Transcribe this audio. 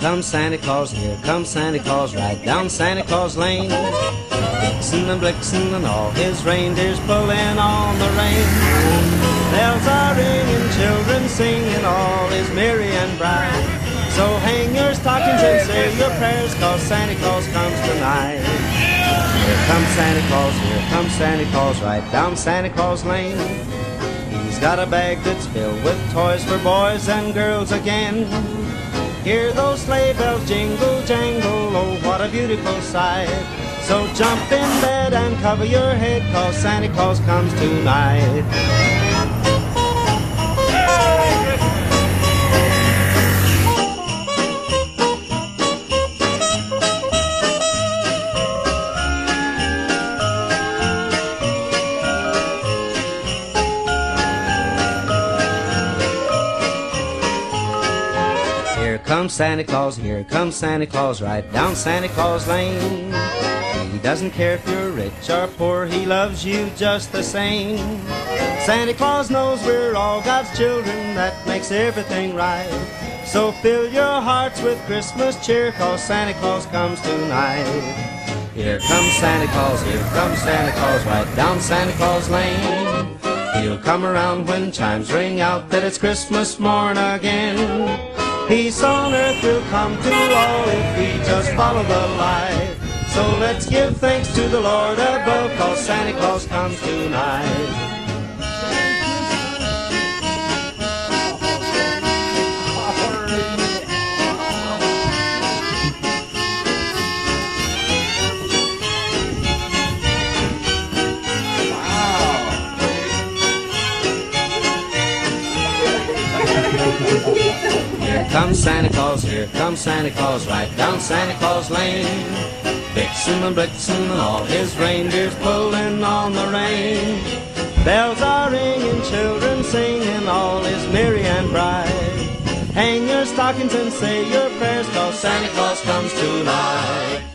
here comes Santa Claus, right down Santa Claus Lane. Vixen and Blixen and all his reindeers pulling on the rein. Bells are ringing, children singing, all is merry and bright. So hang your stockings and say your prayers, 'cause Santa Claus comes tonight. Here comes Santa Claus, right down Santa Claus Lane. He's got a bag that's filled with toys for boys and girls again. Hear those sleigh bells jingle, jangle, oh what a beautiful sight. So jump in bed and cover your head, 'cause Santa Claus comes tonight. Here comes Santa Claus, right down Santa Claus Lane. He doesn't care if you're rich or poor, he loves you just the same. Santa Claus knows we're all God's children, that makes everything right. So fill your hearts with Christmas cheer, 'cause Santa Claus comes tonight. Here comes Santa Claus, right down Santa Claus Lane. He'll come around when chimes ring out that it's Christmas morn again. Peace on earth will come to all if we just follow the light. So let's give thanks to the Lord above, 'cause Santa Claus comes tonight. Here comes Santa Claus, right down Santa Claus Lane. Vixen and Blitzen and all his reindeers pulling on the rein. Bells are ringing, children singing, all is merry and bright. Hang your stockings and say your prayers, 'cause Santa Claus comes tonight.